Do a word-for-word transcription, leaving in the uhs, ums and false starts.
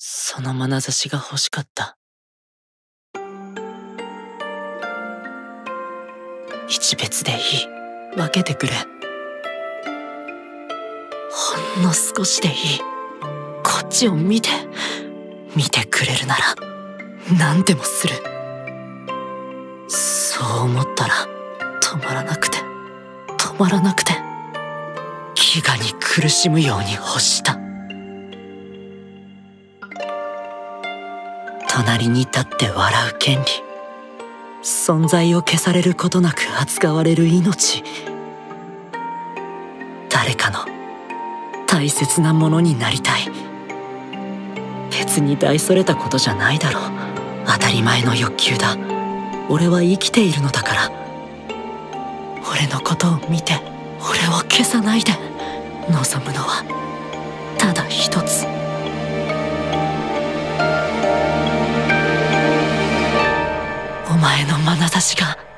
その眼差しが欲しかった。一別でいい。分けてくれ。ほんの少しでいい。こっちを見て。見てくれるなら何でもする。そう思ったら止まらなくて止まらなくて飢餓に苦しむように欲した。隣に立って笑う権利、存在を消されることなく扱われる命、誰かの大切なものになりたい。別に大それたことじゃないだろう。当たり前の欲求だ。俺は生きているのだから。俺のことを見て、俺を消さないで。望むのはただ一つ。お前の眼差しが